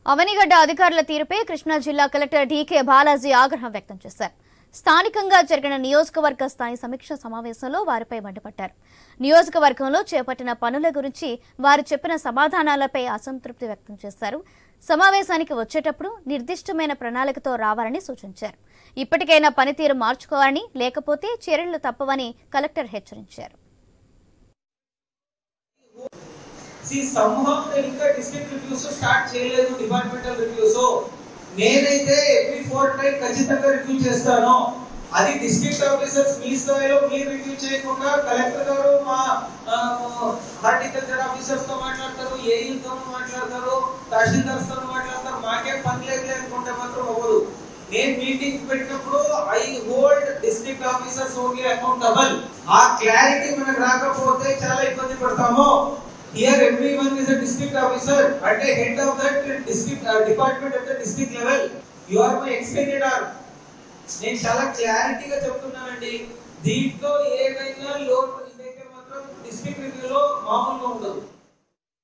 అవనిగడ్డ అధికారుల తీరుపై కృష్ణా జిల్లా కలెక్టర్ డీకే బాలాజీ ఆగ్రహం వ్యక్తం చేశారు. స్థానికంగా జరిగిన నియోజకవర్గ స్థాయి సమీక్ష సమావేశంలో వారిపై మండిపడ్డారు. నియోజకవర్గంలో చేపట్టిన పనుల గురించి వారు చెప్పిన సమాధానాలపై అసంతృప్తి వ్యక్తం చేశారు. సమావేశానికి వచ్చేటప్పుడు నిర్దిష్టమైన ప్రణాళికతో రావాలని సూచించారు. ఇప్పటికైనా పనితీరు మార్చుకోవాలని, లేకపోతే చర్యలు తప్పవని కలెక్టర్ హెచ్చరించారు. somehow ఇంకా డిస్ట్రిక్ట్ రివ్యూస్ స్టార్ట్ చేయలేదు. డిపార్ట్మెంటల్ రివ్యూస్ నేనైతే ఎవ్రీ ఫోర్ట్నైట్ ఖచ్చితంగా రివ్యూ చేస్తాను. అది డిస్ట్రిక్ట్ ఆఫీసర్స్ మీ స్థాయిలో మీరు రివ్యూ చేయకుండా కలెక్టర్ గారు మా హార్టికల్చర్ ఆఫీసర్స్ తో మాట్లాడతారు, ఏఈతో మాట్లాడతారు, తహసీల్దార్స్ తో మాట్లాడతారు. మాకేం పని లేదు అనుకుంటే మాత్రం అవ్వదు. నేను మీటింగ్ పెట్టినప్పుడు I hold district officers only accountable. ఆ క్లారిటీ మనకు రాకపోతే చాలా ఇబ్బంది పడతాము. Here everyone is a district officer at the head of that district department at the district level. You are my extended arm. నేను చాలా క్లారిటీగా చెప్తున్నానండి. దీంట్లో ఏదైనా లోటు ఇదైతే మాత్రం డిస్ట్రిక్ట్ రివ్యూలో మామూలుగా ఉండదు.